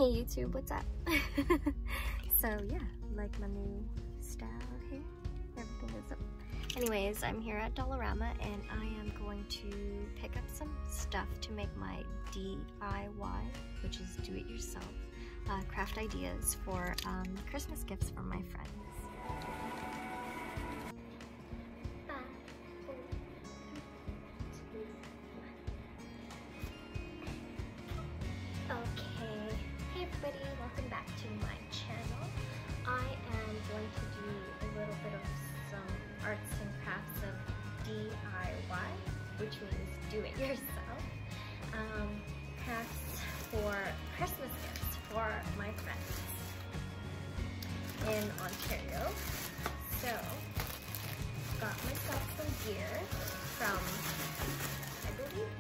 Hey YouTube, what's up? So yeah, like my new style here. Everything is up. Anyways, I'm here at Dollarama and I am going to pick up some stuff to make my DIY, which is do-it-yourself, craft ideas for Christmas gifts for my friends. Okay, hey everybody, welcome back to my channel. I am going to do a little bit of some arts and crafts of DIY, which means do it yourself, crafts for Christmas gifts for my friends in Ontario. So, got myself some gear from, I believe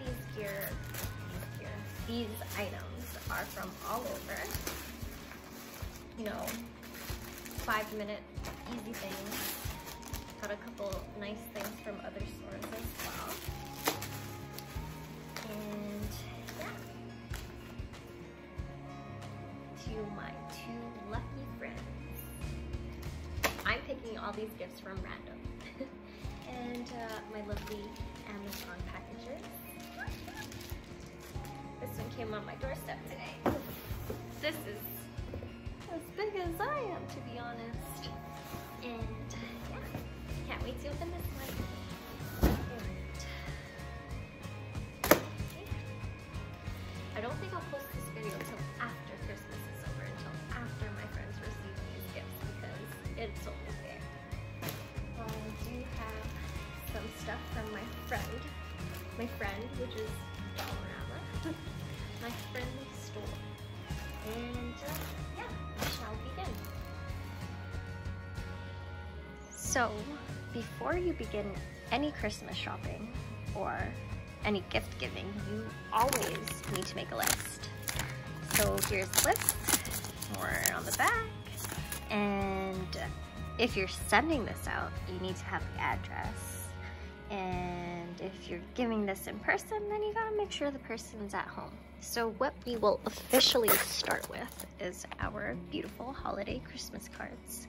these items are from all over, you know, 5-minute easy things. Got a couple nice things from other stores as well. And yeah, to my 2 lucky friends. I'm picking all these gifts from random. And my lovely Amazon packages. This one came on my doorstep today. This is as big as I am, to be honest. And yeah, can't wait to open this one. And I don't think I'll post this video until after Christmas is over, until after my friends receive these gifts, because it's almost there. I do have some stuff from my friend, which is Dollarama, my friendly store. And yeah, we shall begin. So, before you begin any Christmas shopping or any gift giving, you always need to make a list. So here's the list, more on the back, and if you're sending this out, you need to have the address. And if you're giving this in person, then you gotta make sure the person's at home. So what we will officially start with is our beautiful holiday Christmas cards.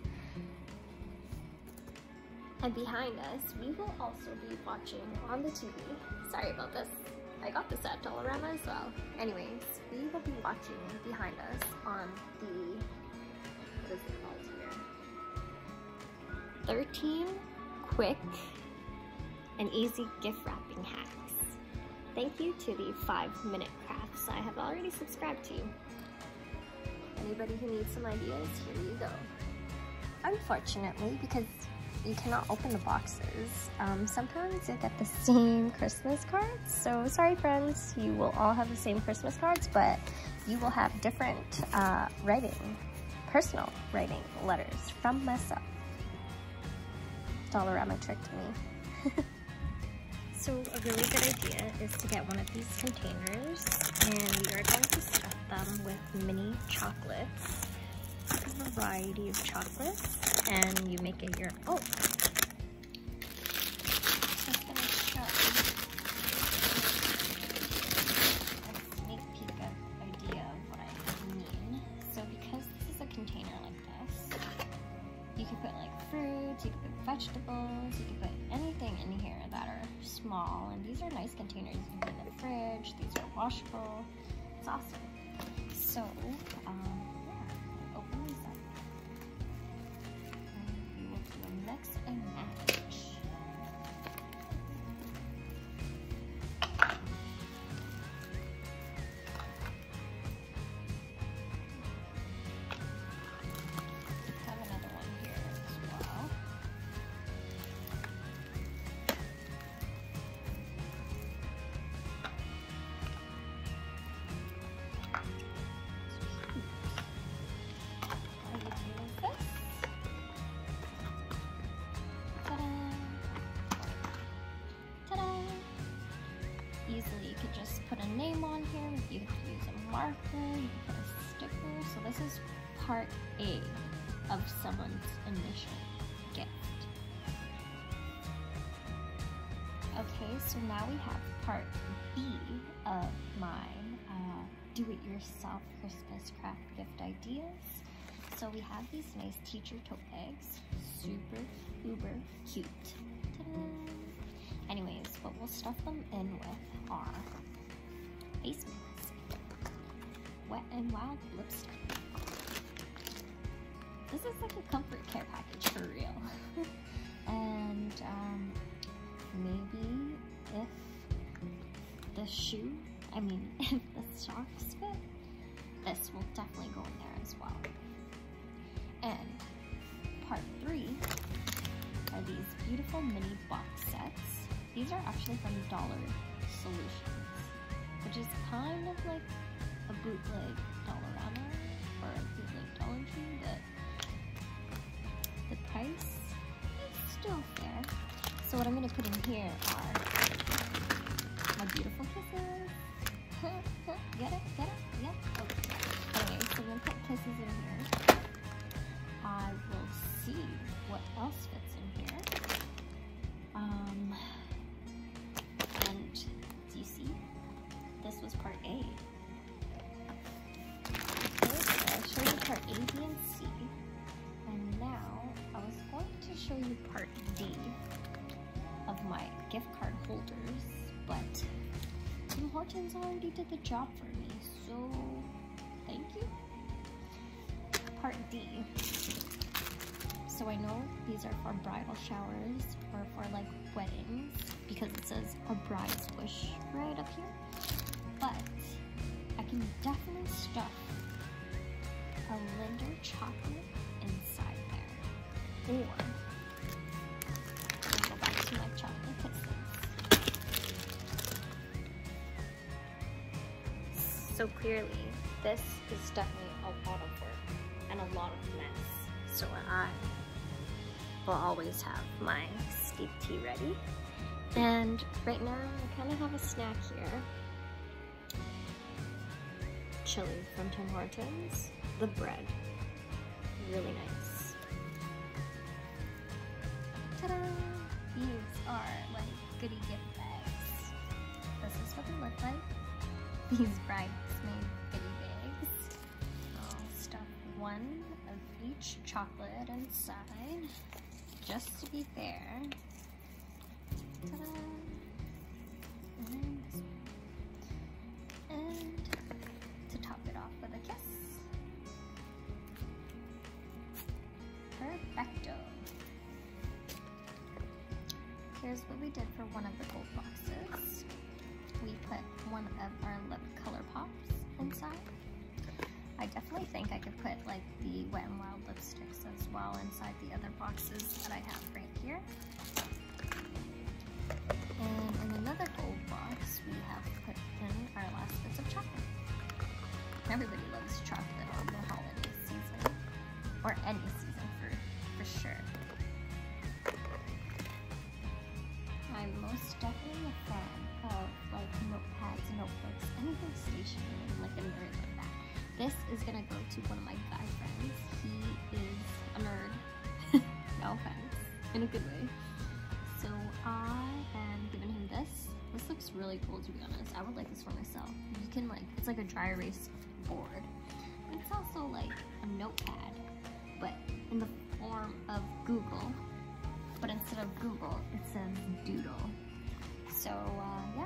And behind us, we will also be watching on the TV. Sorry about this. I got this at Dollarama as well. Anyways, we will be watching behind us on the, what is it called here? 13 quick and easy gift wrapping hacks. Thank you to the 5-minute crafts I have already subscribed to. Anybody who needs some ideas, here you go. Unfortunately, because you cannot open the boxes, sometimes you get the same Christmas cards. So sorry friends, you will all have the same Christmas cards, but you will have different personal writing letters from myself. Dollarama tricked me. So a really good idea is to get one of these containers, and we are going to stuff them with mini chocolates, a variety of chocolates, and you make it your own. Just gonna show a sneak peek idea of what I mean. So because this is a container like this, you can put like fruits, you can put vegetables, you can put anything in here that are small, and these are nice containers. You can put in the fridge, these are washable. It's awesome. So, yeah, open these up. And we will do a mix and match. Have another one here as well. Easily, you could just put a name on here, you could use a marker, you could put a sticker. So this is part A of someone's initial gift. Okay, so now we have part B of my do-it-yourself Christmas craft gift ideas. So we have these nice teacher tote bags, super uber cute. Ta-da! Anyways, what we'll stuff them in with are face mask, Wet n Wild lipstick. This is like a comfort care package for real. And maybe if the shoe, if the socks fit, this will definitely go in there as well. And part 3 are these beautiful mini box sets. These are actually from Dollar Solutions, which is kind of like a bootleg Dollarama or a bootleg Dollar Tree, but the price is still fair. So what I'm going to put in here are my beautiful kisses. Get it? Get it? Yeah? Okay. Anyway, so I'm going to put kisses in here. I will see what else fits in here. And do you see? This was part A. Okay, so I showed you part A, B, and C. And now I was going to show you part D of my gift card holders, but Tim Hortons already did the job for me, so thank you. Part D. So I know these are for bridal showers or for like weddings because it says a bride's wish right up here, but I can definitely stuff a Linder chocolate inside there, or go back to my chocolate kisses. So clearly this is definitely a lot of work and a lot of mess, so I will always have my steep tea ready. And right now I kind of have a snack here. Chili from Tim Hortons. The bread, really nice. Ta-da! These are like goodie gift bags. This is what they look like. These bridesmaid goodie bags. I'll stuff one of each chocolate inside, just to be fair. Ta-da! And this one. And to top it off with a kiss. Perfecto. Here's what we did for one of the gold boxes. We put one of our lip color pops inside. I definitely think I could put like the Wet n Wild lipsticks as well inside the other boxes that I have right here. And in another gold box, we have put in our last bits of chocolate. Everybody loves chocolate on the holiday season, or any season for sure. I'm most definitely a fan of like notepads, notebooks, anything stationary, like a nerd like that. This is gonna go to one of my guy friends. He is a nerd, no offense, in a good way. So I am giving him this. This looks really cool, to be honest. I would like this for myself. You can like, it's like a dry erase board. It's also like a notepad, but in the form of Google. But instead of Google, it says Doodle. So yeah.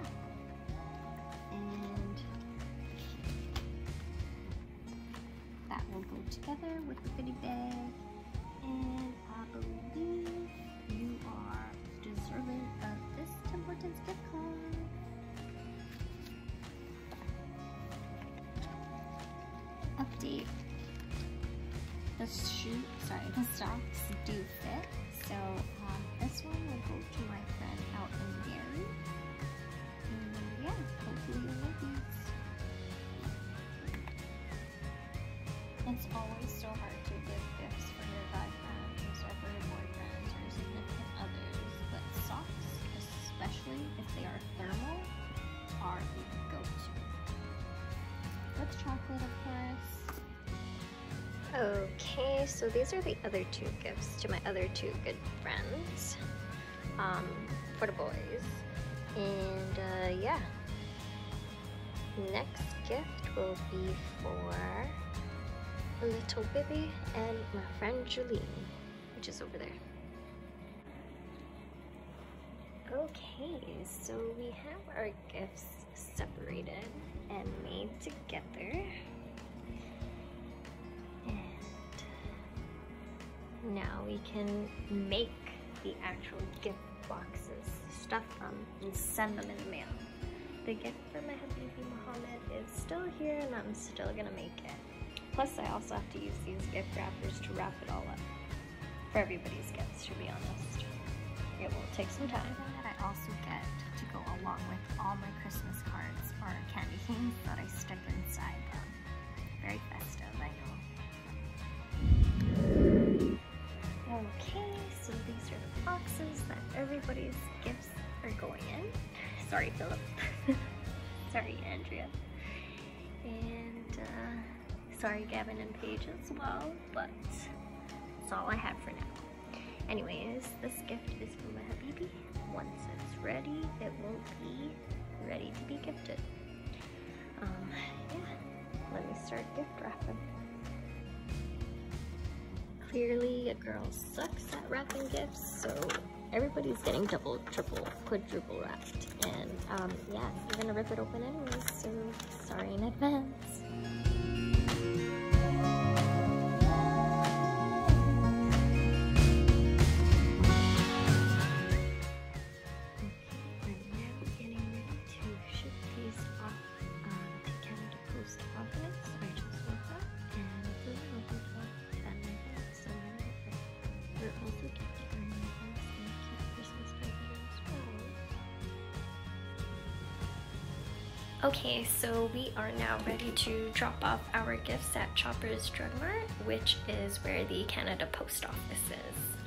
And that will go together with the goodie bag. And I believe you are deserving of this Tim Hortons gift card. Update. The socks do fit. So this one will go to my friend out in Gary. And yeah, hopefully you'll like these. It's always so hard to give gifts for your guy friends or for your boyfriends or significant others, but socks, especially if they are thermal, are the go-to. With chocolate, of course. Okay, so these are the other two gifts to my other two good friends, for the boys. And yeah, next gift will be for a little baby and my friend Julie, which is over there. Okay, so we have our gifts separated and made together. And now we can make the actual gift boxes, stuff them, and send them in the mail. The gift for my Habibi Muhammad is still here and I'm still gonna make it. Plus I also have to use these gift wrappers to wrap it all up. For everybody's gifts, to be honest. It will take some time. That I also get to go along with all my Christmas cards are candy canes that I stick inside them. Very festive, I know. Okay, so these are the boxes that everybody's gifts are going in. Sorry, Philip. Sorry, Andrea. And sorry, Gavin and Paige as well, but that's all I have for now. Anyways, this gift is for my Habibi. Once it's ready, it will be ready to be gifted. Yeah, let me start gift wrapping. Clearly, a girl sucks at wrapping gifts, so everybody's getting double, triple, quadruple wrapped. And yeah, we're gonna rip it open anyways, so sorry in advance. Okay, so we are now ready to drop off our gifts at Chopper's Drug Mart, which is where the Canada Post Office is.